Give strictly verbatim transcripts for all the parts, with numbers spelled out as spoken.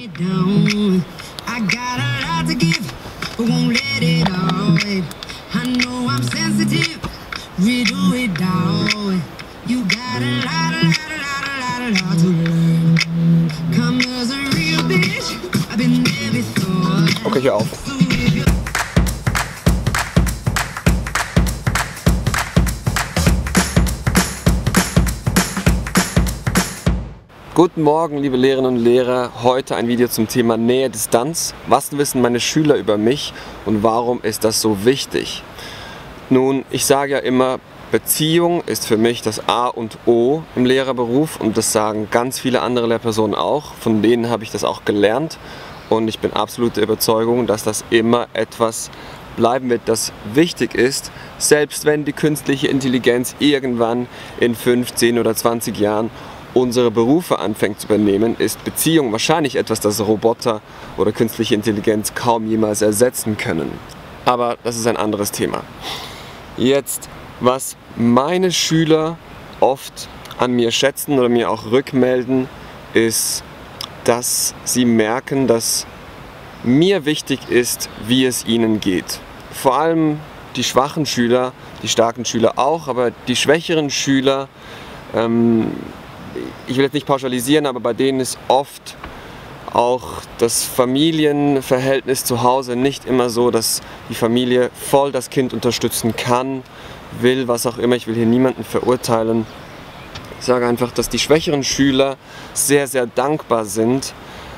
Okay, hör auf. Guten Morgen, liebe Lehrerinnen und Lehrer. Heute ein Video zum Thema Nähe, Distanz. Was wissen meine Schüler über mich und warum ist das so wichtig? Nun, ich sage ja immer, Beziehung ist für mich das A und O im Lehrerberuf und das sagen ganz viele andere Lehrpersonen auch. Von denen habe ich das auch gelernt und ich bin absolut der Überzeugung, dass das immer etwas bleiben wird, das wichtig ist, selbst wenn die künstliche Intelligenz irgendwann in fünfzehn oder zwanzig Jahren unsere Berufe anfängt zu übernehmen, ist Beziehung wahrscheinlich etwas, das Roboter oder künstliche Intelligenz kaum jemals ersetzen können. Aber das ist ein anderes Thema. Jetzt, was meine Schüler oft an mir schätzen oder mir auch rückmelden, ist, dass sie merken, dass mir wichtig ist, wie es ihnen geht. Vor allem die schwachen Schüler, die starken Schüler auch, aber die schwächeren Schüler, ähm, ich will jetzt nicht pauschalisieren, aber bei denen ist oft auch das Familienverhältnis zu Hause nicht immer so, dass die Familie voll das Kind unterstützen kann, will, was auch immer. Ich will hier niemanden verurteilen. Ich sage einfach, dass die schwächeren Schüler sehr, sehr dankbar sind,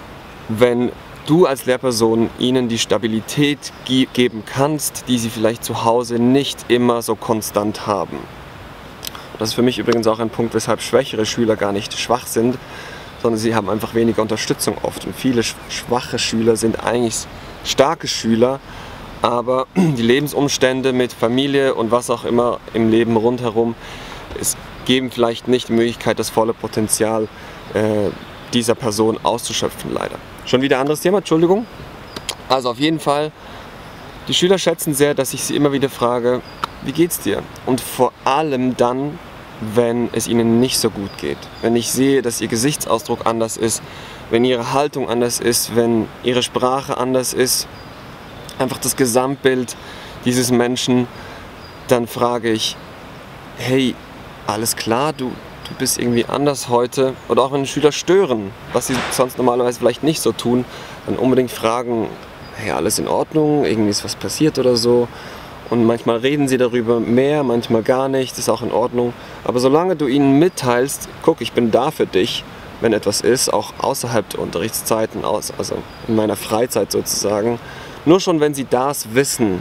wenn du als Lehrperson ihnen die Stabilität ge- geben kannst, die sie vielleicht zu Hause nicht immer so konstant haben. Das ist für mich übrigens auch ein Punkt, weshalb schwächere Schüler gar nicht schwach sind, sondern sie haben einfach weniger Unterstützung oft. Und viele schwache Schüler sind eigentlich starke Schüler, aber die Lebensumstände mit Familie und was auch immer im Leben rundherum, es geben vielleicht nicht die Möglichkeit, das volle Potenzial äh, dieser Person auszuschöpfen, leider. Schon wieder ein anderes Thema, Entschuldigung. Also auf jeden Fall, die Schüler schätzen sehr, dass ich sie immer wieder frage, wie geht's dir? Und vor allem dann, wenn es ihnen nicht so gut geht. Wenn ich sehe, dass ihr Gesichtsausdruck anders ist, wenn ihre Haltung anders ist, wenn ihre Sprache anders ist, einfach das Gesamtbild dieses Menschen, dann frage ich, hey, alles klar, du, du bist irgendwie anders heute. Oder auch wenn die Schüler stören, was sie sonst normalerweise vielleicht nicht so tun, dann unbedingt fragen, hey, alles in Ordnung, irgendwie ist was passiert oder so. Und manchmal reden sie darüber mehr, manchmal gar nicht, das ist auch in Ordnung. Aber solange du ihnen mitteilst, guck, ich bin da für dich, wenn etwas ist, auch außerhalb der Unterrichtszeiten, also in meiner Freizeit sozusagen, nur schon wenn sie das wissen,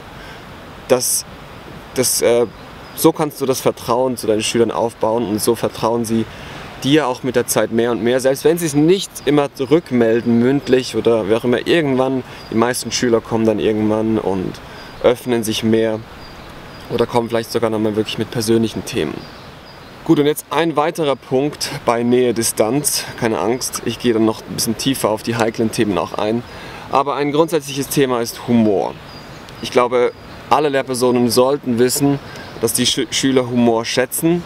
dass, dass, äh, so kannst du das Vertrauen zu deinen Schülern aufbauen und so vertrauen sie dir auch mit der Zeit mehr und mehr. Selbst wenn sie es nicht immer zurückmelden, mündlich oder wie auch immer, irgendwann, die meisten Schüler kommen dann irgendwann und öffnen sich mehr oder kommen vielleicht sogar nochmal wirklich mit persönlichen Themen. Gut, und jetzt ein weiterer Punkt bei Nähe, Distanz. Keine Angst, ich gehe dann noch ein bisschen tiefer auf die heiklen Themen auch ein. Aber ein grundsätzliches Thema ist Humor. Ich glaube, alle Lehrpersonen sollten wissen, dass die Sch- Schüler Humor schätzen.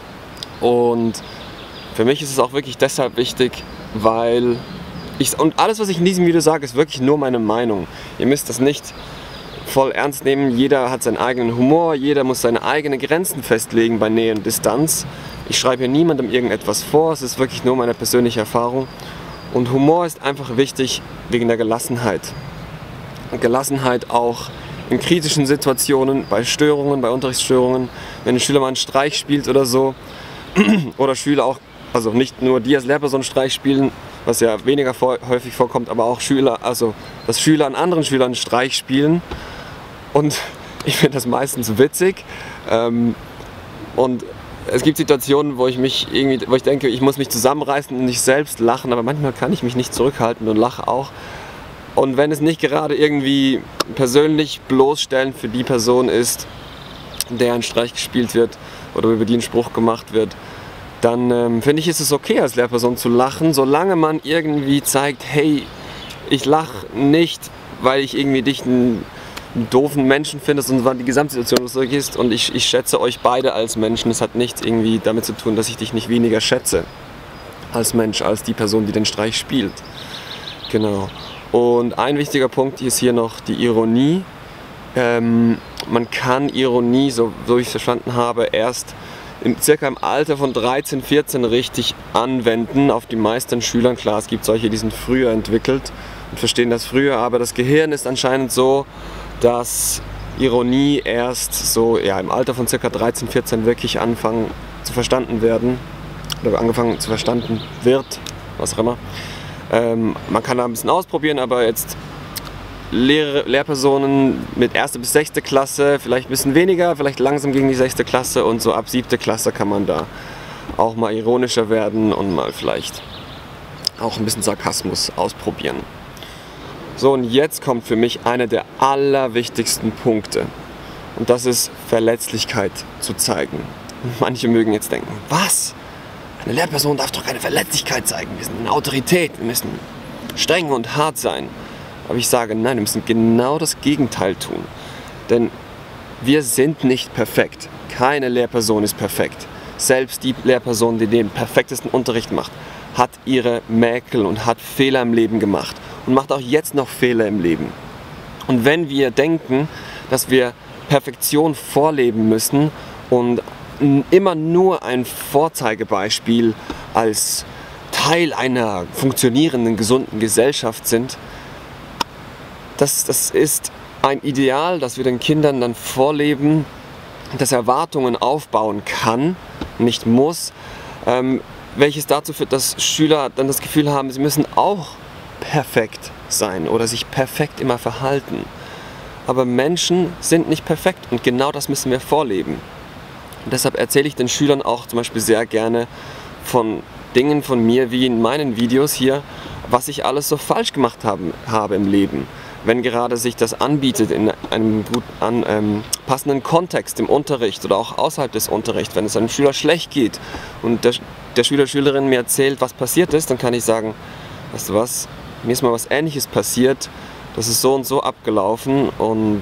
Und für mich ist es auch wirklich deshalb wichtig, weil ich, und alles, was ich in diesem Video sage, ist wirklich nur meine Meinung. Ihr müsst das nicht voll ernst nehmen. Jeder hat seinen eigenen Humor, jeder muss seine eigenen Grenzen festlegen bei Nähe und Distanz. Ich schreibe hier niemandem irgendetwas vor, es ist wirklich nur meine persönliche Erfahrung. Und Humor ist einfach wichtig wegen der Gelassenheit. Gelassenheit auch in kritischen Situationen, bei Störungen, bei Unterrichtsstörungen, wenn ein Schüler mal einen Streich spielt oder so, oder Schüler auch, also nicht nur die als Lehrperson Streich spielen, was ja weniger vor, häufig vorkommt, aber auch Schüler, also dass Schüler an anderen Schülern einen Streich spielen. Und ich finde das meistens witzig. Ähm, und es gibt Situationen, wo ich mich irgendwie, wo ich denke, ich muss mich zusammenreißen und nicht selbst lachen, aber manchmal kann ich mich nicht zurückhalten und lache auch. Und wenn es nicht gerade irgendwie persönlich bloßstellend für die Person ist, der ein Streich gespielt wird oder über die ein Spruch gemacht wird, dann ähm, finde ich, ist es okay, als Lehrperson zu lachen, solange man irgendwie zeigt, hey, ich lache nicht, weil ich irgendwie dich einen, einen doofen Menschen finde, sondern weil die Gesamtsituation so ist und ich, ich schätze euch beide als Menschen. Es hat nichts irgendwie damit zu tun, dass ich dich nicht weniger schätze als Mensch, als die Person, die den Streich spielt. Genau. Und ein wichtiger Punkt ist hier noch die Ironie. Ähm, man kann Ironie, so, so wie ich es verstanden habe, erst im, circa im Alter von dreizehn, vierzehn richtig anwenden auf die meisten Schülern. Klar, es gibt solche, die sind früher entwickelt und verstehen das früher, aber das Gehirn ist anscheinend so, dass Ironie erst so ja, im Alter von circa dreizehn, vierzehn wirklich anfangen zu verstanden werden oder angefangen zu verstanden wird, was auch immer. Ähm, man kann da ein bisschen ausprobieren, aber jetzt Lehr Lehrpersonen mit erste bis sechste Klasse, vielleicht ein bisschen weniger, vielleicht langsam gegen die sechste Klasse und so ab siebte Klasse kann man da auch mal ironischer werden und mal vielleicht auch ein bisschen Sarkasmus ausprobieren. So, und jetzt kommt für mich einer der allerwichtigsten Punkte und das ist Verletzlichkeit zu zeigen. Und manche mögen jetzt denken, was? Eine Lehrperson darf doch keine Verletzlichkeit zeigen, wir sind eine Autorität, wir müssen streng und hart sein. Aber ich sage, nein, wir müssen genau das Gegenteil tun. Denn wir sind nicht perfekt. Keine Lehrperson ist perfekt. Selbst die Lehrperson, die den perfektesten Unterricht macht, hat ihre Mäkel und hat Fehler im Leben gemacht. Und macht auch jetzt noch Fehler im Leben. Und wenn wir denken, dass wir Perfektion vorleben müssen und immer nur ein Vorzeigebeispiel als Teil einer funktionierenden, gesunden Gesellschaft sind, Das, das ist ein Ideal, das wir den Kindern dann vorleben, das Erwartungen aufbauen kann, nicht muss, ähm, welches dazu führt, dass Schüler dann das Gefühl haben, sie müssen auch perfekt sein oder sich perfekt immer verhalten. Aber Menschen sind nicht perfekt und genau das müssen wir vorleben. Und deshalb erzähle ich den Schülern auch zum Beispiel sehr gerne von Dingen von mir, wie in meinen Videos hier, was ich alles so falsch gemacht haben, habe im Leben. Wenn gerade sich das anbietet in einem gut an, ähm, passenden Kontext im Unterricht oder auch außerhalb des Unterrichts, wenn es einem Schüler schlecht geht und der, der Schüler, Schülerin mir erzählt, was passiert ist, dann kann ich sagen, weißt du was, mir ist mal was Ähnliches passiert, das ist so und so abgelaufen und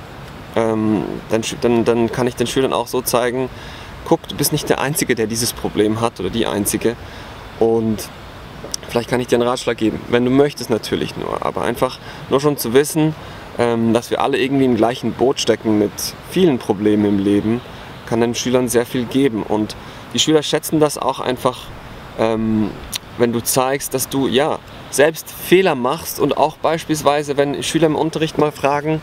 ähm, dann, dann, dann kann ich den Schülern auch so zeigen, guck, du bist nicht der Einzige, der dieses Problem hat oder die Einzige und vielleicht kann ich dir einen Ratschlag geben, wenn du möchtest natürlich nur, aber einfach nur schon zu wissen, ähm, dass wir alle irgendwie im gleichen Boot stecken mit vielen Problemen im Leben, kann den Schülern sehr viel geben und die Schüler schätzen das auch einfach, ähm, wenn du zeigst, dass du ja selbst Fehler machst und auch beispielsweise, wenn Schüler im Unterricht mal fragen,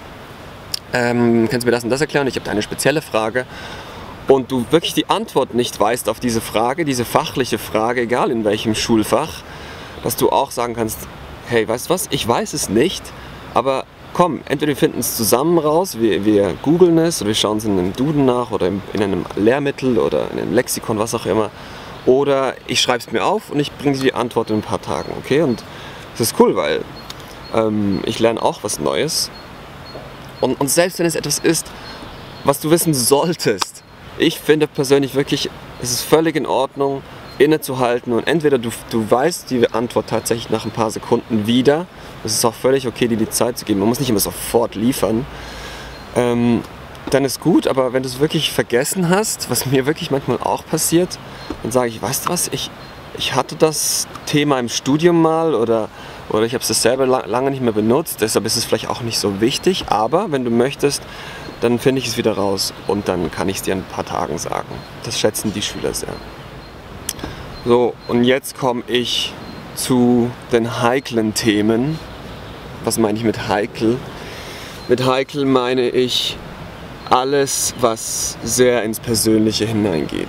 ähm, kannst du mir das und das erklären, ich habe da eine spezielle Frage und du wirklich die Antwort nicht weißt auf diese Frage, diese fachliche Frage, egal in welchem Schulfach, dass du auch sagen kannst, hey, weißt du was, ich weiß es nicht, aber komm, entweder wir finden es zusammen raus, wir, wir googeln es oder wir schauen es in einem Duden nach oder in einem Lehrmittel oder in einem Lexikon, was auch immer, oder ich schreibe es mir auf und ich bringe dir die Antwort in ein paar Tagen, okay? Und das ist cool, weil ähm, ich lerne auch was Neues und, und selbst wenn es etwas ist, was du wissen solltest, ich finde persönlich wirklich, es ist völlig in Ordnung, innezuhalten und entweder du, du weißt die Antwort tatsächlich nach ein paar Sekunden wieder, es ist auch völlig okay, dir die Zeit zu geben, man muss nicht immer sofort liefern, ähm, dann ist gut, aber wenn du es wirklich vergessen hast, was mir wirklich manchmal auch passiert, dann sage ich, weißt du was, ich, ich hatte das Thema im Studium mal oder, oder ich habe es selber lang, lange nicht mehr benutzt, deshalb ist es vielleicht auch nicht so wichtig, aber wenn du möchtest, dann finde ich es wieder raus und dann kann ich es dir in ein paar Tagen sagen. Das schätzen die Schüler sehr. So, und jetzt komme ich zu den heiklen Themen. Was meine ich mit heikel? Mit heikel meine ich alles, was sehr ins Persönliche hineingeht.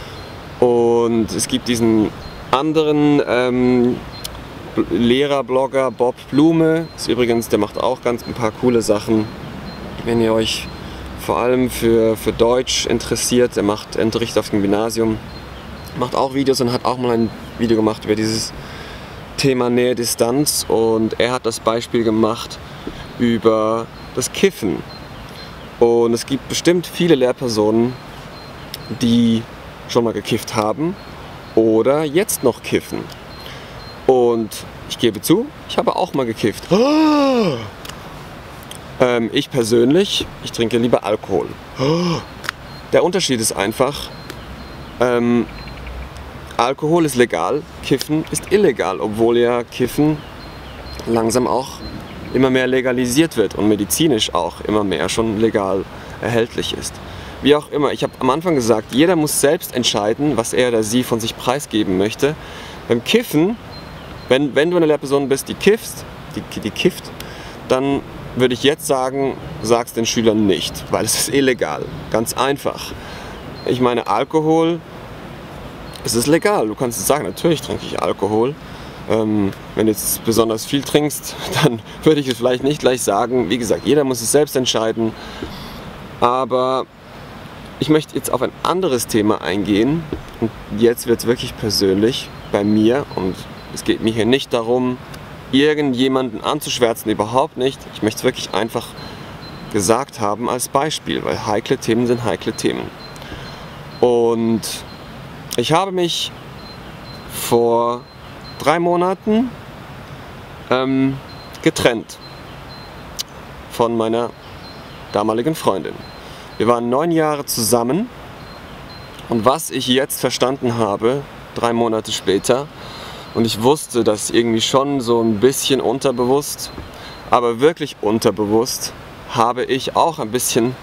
Und es gibt diesen anderen ähm, Lehrerblogger, Bob Blume, ist übrigens, der macht auch ganz ein paar coole Sachen. Wenn ihr euch vor allem für, für Deutsch interessiert, der macht Unterricht auf dem Gymnasium, macht auch Videos und hat auch mal ein Video gemacht über dieses Thema Nähe, Distanz und er hat das Beispiel gemacht über das Kiffen. Und es gibt bestimmt viele Lehrpersonen, die schon mal gekifft haben oder jetzt noch kiffen. Und ich gebe zu, ich habe auch mal gekifft. Oh! Ähm, ich persönlich, ich trinke lieber Alkohol. Oh! Der Unterschied ist einfach, ähm, Alkohol ist legal, Kiffen ist illegal, obwohl ja Kiffen langsam auch immer mehr legalisiert wird und medizinisch auch immer mehr schon legal erhältlich ist. Wie auch immer, ich habe am Anfang gesagt, jeder muss selbst entscheiden, was er oder sie von sich preisgeben möchte. Beim Kiffen, wenn, wenn du eine Lehrperson bist, die kiffst, die, die kifft, dann würde ich jetzt sagen, sag's den Schülern nicht, weil es ist illegal. Ganz einfach. Ich meine, Alkohol, es ist legal. Du kannst sagen, natürlich trinke ich Alkohol. Ähm, wenn du jetzt besonders viel trinkst, dann würde ich es vielleicht nicht gleich sagen. Wie gesagt, jeder muss es selbst entscheiden. Aber ich möchte jetzt auf ein anderes Thema eingehen. Und jetzt wird es wirklich persönlich bei mir. Und es geht mir hier nicht darum, irgendjemanden anzuschwärzen, überhaupt nicht. Ich möchte es wirklich einfach gesagt haben als Beispiel, weil heikle Themen sind heikle Themen. Und ich habe mich vor drei Monaten ähm, getrennt von meiner damaligen Freundin. Wir waren neun Jahre zusammen und was ich jetzt verstanden habe, drei Monate später, und ich wusste das irgendwie schon so ein bisschen unterbewusst, aber wirklich unterbewusst habe ich auch ein bisschen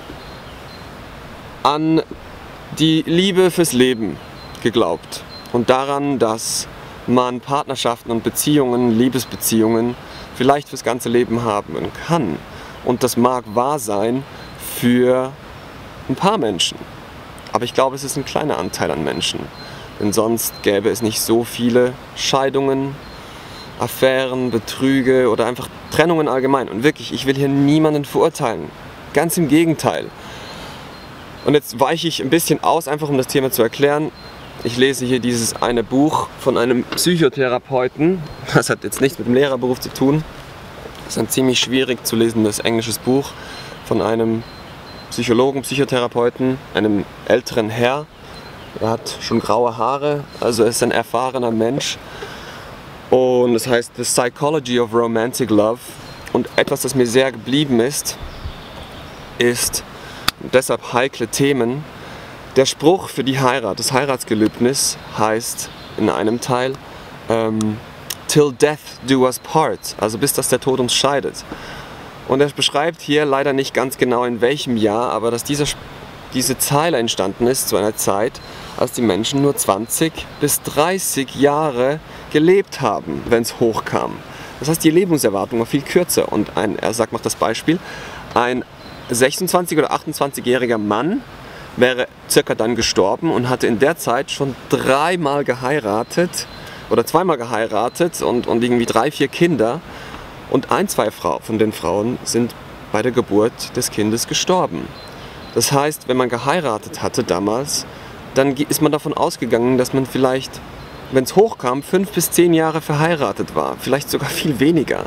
an die Liebe fürs Leben geglaubt und daran, dass man Partnerschaften und Beziehungen, Liebesbeziehungen vielleicht fürs ganze Leben haben kann. Und das mag wahr sein für ein paar Menschen. Aber ich glaube, es ist ein kleiner Anteil an Menschen. Denn sonst gäbe es nicht so viele Scheidungen, Affären, Betrüge oder einfach Trennungen allgemein. Und wirklich, ich will hier niemanden verurteilen. Ganz im Gegenteil. Und jetzt weiche ich ein bisschen aus, einfach um das Thema zu erklären. Ich lese hier dieses eine Buch von einem Psychotherapeuten. Das hat jetzt nichts mit dem Lehrerberuf zu tun. Das ist ein ziemlich schwierig zu lesendes englisches Buch von einem Psychologen, Psychotherapeuten, einem älteren Herr. Er hat schon graue Haare, also er ist ein erfahrener Mensch. Und es heißt The Psychology of Romantic Love. Und etwas, das mir sehr geblieben ist, ist deshalb heikle Themen. Der Spruch für die Heirat, das Heiratsgelübnis, heißt in einem Teil ähm, Till death do us part, also bis dass der Tod uns scheidet. Und er beschreibt hier leider nicht ganz genau in welchem Jahr, aber dass dieser, diese Zeile entstanden ist zu einer Zeit, als die Menschen nur zwanzig bis dreißig Jahre gelebt haben, wenn es hochkam. Das heißt, die Lebenserwartung war viel kürzer. Und ein, er sagt, macht das Beispiel, ein sechsundzwanzig- oder achtundzwanzigjähriger Mann wäre circa dann gestorben und hatte in der Zeit schon dreimal geheiratet oder zweimal geheiratet und, und irgendwie drei, vier Kinder. Und ein, zwei Frau, von den Frauen sind bei der Geburt des Kindes gestorben. Das heißt, wenn man geheiratet hatte damals, dann ist man davon ausgegangen, dass man vielleicht, wenn es hochkam, fünf bis zehn Jahre verheiratet war. Vielleicht sogar viel weniger.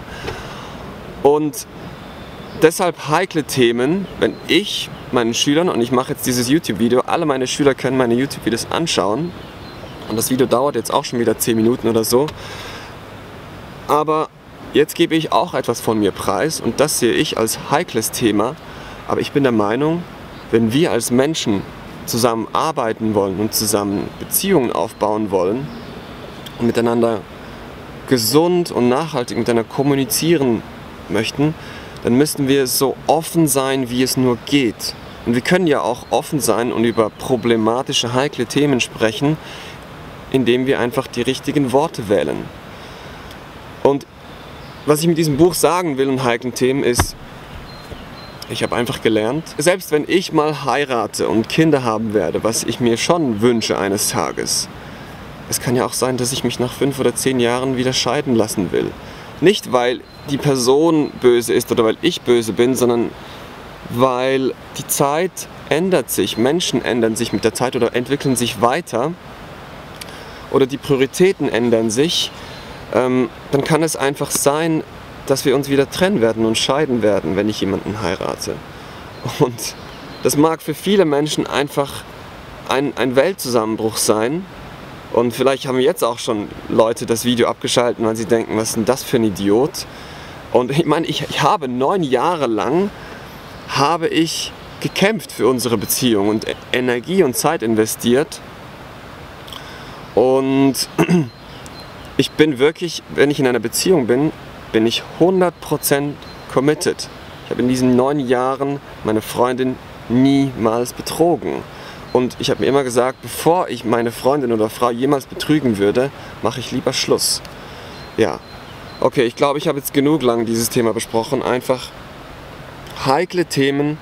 Und deshalb heikle Themen, wenn ich meinen Schülern, und ich mache jetzt dieses YouTube-Video, alle meine Schüler können meine YouTube-Videos anschauen. Und das Video dauert jetzt auch schon wieder zehn Minuten oder so. Aber jetzt gebe ich auch etwas von mir preis und das sehe ich als heikles Thema. Aber ich bin der Meinung, wenn wir als Menschen zusammen arbeiten wollen und zusammen Beziehungen aufbauen wollen und miteinander gesund und nachhaltig miteinander kommunizieren möchten, dann müssen wir so offen sein, wie es nur geht. Und wir können ja auch offen sein und über problematische, heikle Themen sprechen, indem wir einfach die richtigen Worte wählen. Und was ich mit diesem Buch sagen will und heiklen Themen ist, ich habe einfach gelernt, selbst wenn ich mal heirate und Kinder haben werde, was ich mir schon wünsche eines Tages, es kann ja auch sein, dass ich mich nach fünf oder zehn Jahren wieder scheiden lassen will. Nicht, weil die Person böse ist oder weil ich böse bin, sondern weil die Zeit ändert sich, Menschen ändern sich mit der Zeit oder entwickeln sich weiter oder die Prioritäten ändern sich. Ähm, dann kann es einfach sein, dass wir uns wieder trennen werden und scheiden werden, wenn ich jemanden heirate. Und das mag für viele Menschen einfach ein, ein Weltzusammenbruch sein. Und vielleicht haben jetzt auch schon Leute das Video abgeschaltet, weil sie denken, was ist denn das für ein Idiot? Und ich meine, ich, ich habe neun Jahre lang habe ich gekämpft für unsere Beziehung und Energie und Zeit investiert. Und ich bin wirklich, wenn ich in einer Beziehung bin, bin ich hundert Prozent committed. Ich habe in diesen neun Jahren meine Freundin niemals betrogen. Und ich habe mir immer gesagt, bevor ich meine Freundin oder Frau jemals betrügen würde, mache ich lieber Schluss. Ja, okay, ich glaube, ich habe jetzt genug lang dieses Thema besprochen. Einfach heikle Themen.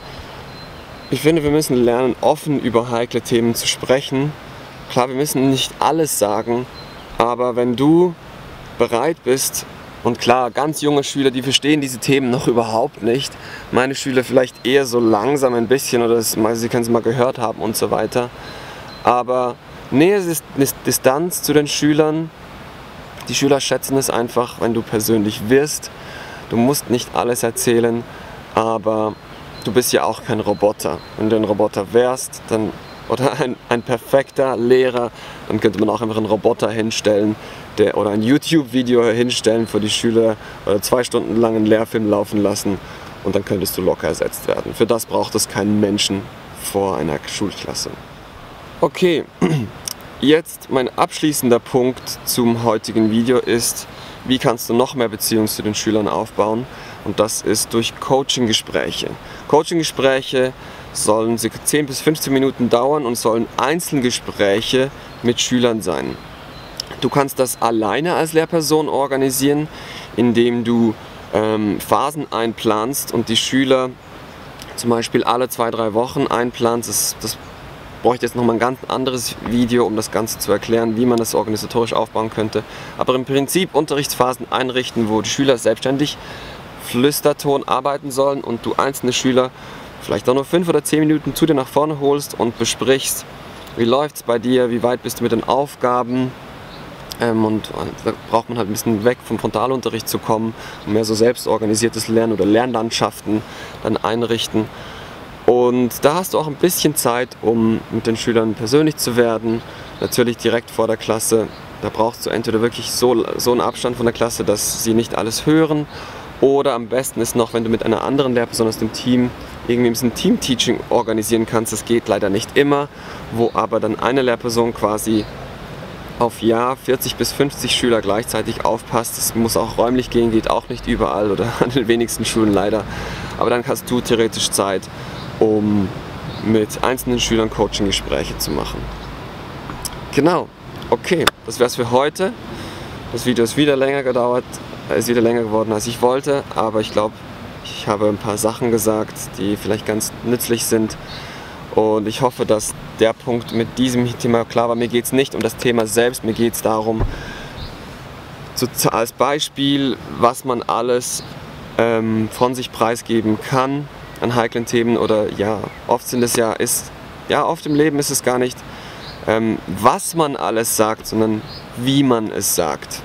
Ich finde, wir müssen lernen, offen über heikle Themen zu sprechen. Klar, wir müssen nicht alles sagen, aber wenn du bereit bist, und klar, ganz junge Schüler, die verstehen diese Themen noch überhaupt nicht. Meine Schüler vielleicht eher so langsam ein bisschen oder das, sie können es mal gehört haben und so weiter. Aber Nähe, Distanz zu den Schülern. Die Schüler schätzen es einfach, wenn du persönlich wirst. Du musst nicht alles erzählen, aber du bist ja auch kein Roboter. Wenn du ein Roboter wärst, dann, oder ein, ein perfekter Lehrer, dann könnte man auch einfach einen Roboter hinstellen, der, oder ein YouTube-Video hinstellen für die Schüler oder zwei Stunden lang einen Lehrfilm laufen lassen und dann könntest du locker ersetzt werden. Für das braucht es keinen Menschen vor einer Schulklasse. Okay, jetzt mein abschließender Punkt zum heutigen Video ist, wie kannst du noch mehr Beziehungen zu den Schülern aufbauen? Und das ist durch Coaching-Gespräche. Coaching-Gespräche sollen ca. zehn bis fünfzehn Minuten dauern und sollen Einzelgespräche mit Schülern sein. Du kannst das alleine als Lehrperson organisieren, indem du ähm, Phasen einplanst und die Schüler zum Beispiel alle zwei, drei Wochen einplanst. Das, das bräuchte jetzt nochmal ein ganz anderes Video, um das Ganze zu erklären, wie man das organisatorisch aufbauen könnte. Aber im Prinzip Unterrichtsphasen einrichten, wo die Schüler selbstständig Flüsterton arbeiten sollen und du einzelne Schüler vielleicht auch nur fünf oder zehn Minuten zu dir nach vorne holst und besprichst, wie läuft es bei dir, wie weit bist du mit den Aufgaben. Ähm, und da braucht man halt ein bisschen weg vom Frontalunterricht zu kommen und mehr so selbstorganisiertes Lernen oder Lernlandschaften dann einrichten. Und da hast du auch ein bisschen Zeit, um mit den Schülern persönlich zu werden. Natürlich direkt vor der Klasse, da brauchst du entweder wirklich so, so einen Abstand von der Klasse, dass sie nicht alles hören. Oder am besten ist noch, wenn du mit einer anderen Lehrperson aus dem Team irgendwie ein bisschen Team-Teaching organisieren kannst. Das geht leider nicht immer, wo aber dann eine Lehrperson quasi auf Jahr vierzig bis fünfzig Schüler gleichzeitig aufpasst. Das muss auch räumlich gehen, geht auch nicht überall oder an den wenigsten Schulen leider. Aber dann hast du theoretisch Zeit, um mit einzelnen Schülern Coaching-Gespräche zu machen. Genau, okay, das wär's für heute. Das Video ist wieder länger gedauert, ist wieder länger geworden, als ich wollte, aber ich glaube, ich habe ein paar Sachen gesagt, die vielleicht ganz nützlich sind. Und ich hoffe, dass der Punkt mit diesem Thema klar war. Mir geht es nicht um das Thema selbst, mir geht es darum, zu, als Beispiel, was man alles ähm, von sich preisgeben kann an heiklen Themen. Oder ja, oft sind es ja, ist, ja, oft im Leben ist es gar nicht, ähm, was man alles sagt, sondern wie man es sagt.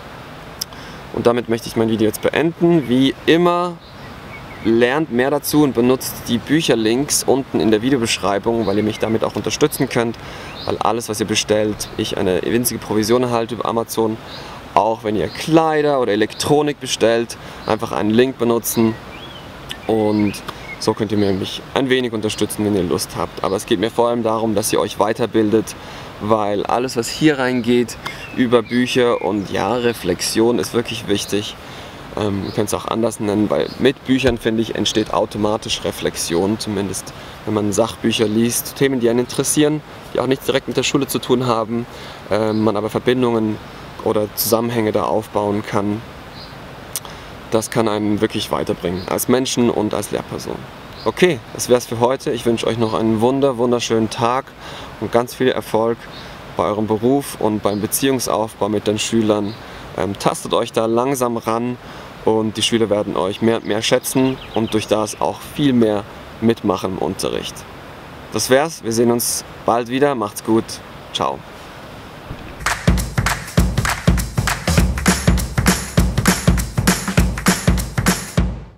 Und damit möchte ich mein Video jetzt beenden. Wie immer, lernt mehr dazu und benutzt die Bücherlinks unten in der Videobeschreibung, weil ihr mich damit auch unterstützen könnt, weil alles, was ihr bestellt, ich eine winzige Provision erhalte über Amazon. Auch wenn ihr Kleider oder Elektronik bestellt, einfach einen Link benutzen und so könnt ihr mich ein wenig unterstützen, wenn ihr Lust habt. Aber es geht mir vor allem darum, dass ihr euch weiterbildet, weil alles, was hier reingeht über Bücher und ja, Reflexion ist wirklich wichtig. Ähm, ihr könnt es auch anders nennen, weil mit Büchern, finde ich, entsteht automatisch Reflexion, zumindest wenn man Sachbücher liest, Themen, die einen interessieren, die auch nichts direkt mit der Schule zu tun haben, äh, man aber Verbindungen oder Zusammenhänge da aufbauen kann. Das kann einen wirklich weiterbringen, als Menschen und als Lehrperson. Okay, das wäre es für heute. Ich wünsche euch noch einen wunder, wunderschönen Tag und ganz viel Erfolg bei eurem Beruf und beim Beziehungsaufbau mit den Schülern. Ähm, tastet euch da langsam ran und die Schüler werden euch mehr und mehr schätzen und durch das auch viel mehr mitmachen im Unterricht. Das wär's, wir sehen uns bald wieder, macht's gut, ciao.